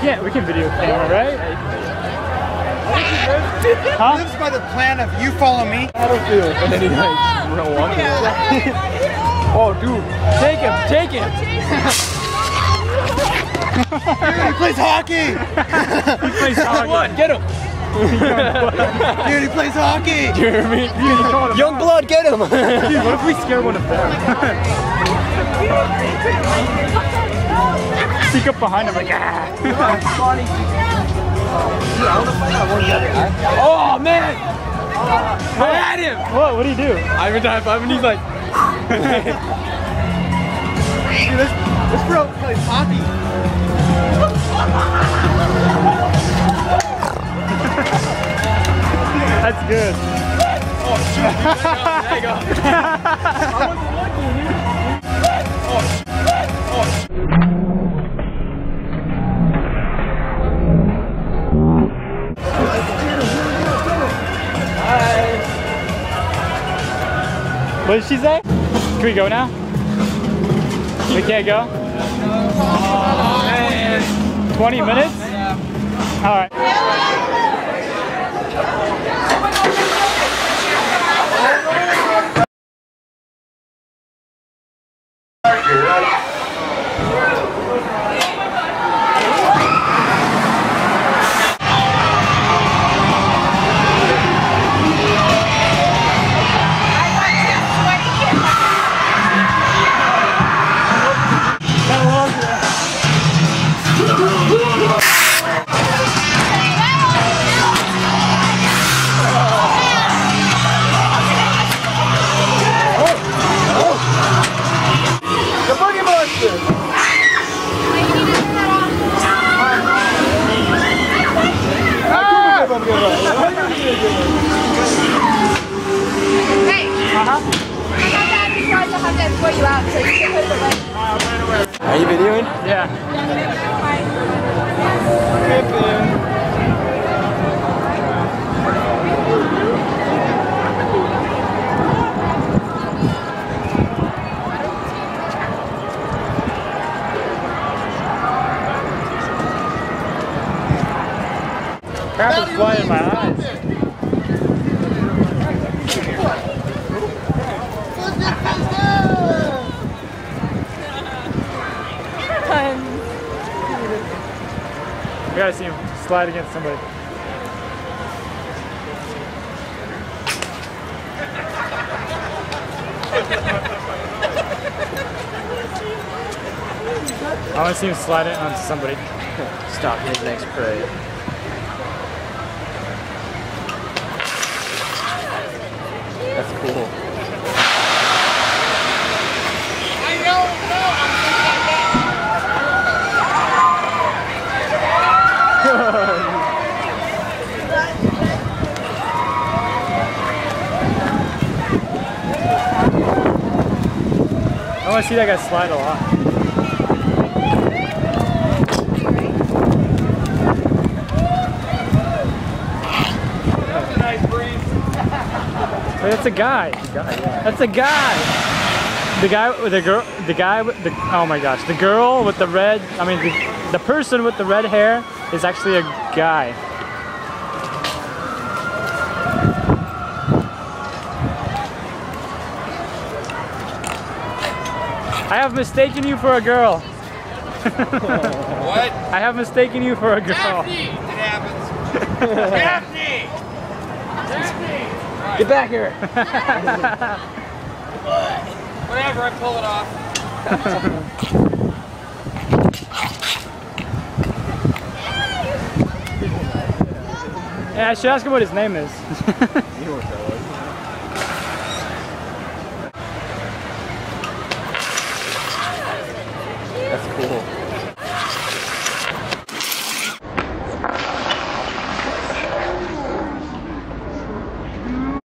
We can video camera, right? Huh? He lives by the plan of you follow me. I don't feel it. And then he like walks. Oh, dude, take him, take him. Dude, he plays hockey. He plays hockey. What? Get him. Dude, he plays hockey. Jeremy, young blood, get him. Dude, what if we scare one of them? Sneak up behind him like, ah. Oh man! I had him! What did he do? I even high five and he's like Dude, this bro plays hockey. That's good. oh shoot, there you go. I wasn't looking, dude. Oh shoot. What did she say? Can we go now? We can't go? Oh man. 20 minutes? Yeah. All right. Are you videoing? Yeah. Crap is flying in my eyes. We gotta see him slide against somebody. I wanna see him slide it onto somebody. Stop his next prey. That's cool. I want to see that guy slide a lot. Nice breeze. Wait, that's a guy. That's a guy. The guy with the girl. The guy with the. Oh my gosh. The girl with the red. I mean, the person with the red hair is actually a guy. I have mistaken you for a girl. What? I have mistaken you for a girl. Daphne! It happens. Daphne! Daphne! Get back here! Whatever, I pull it off. Yeah, I should ask him what his name is. You know what that was. That's cool.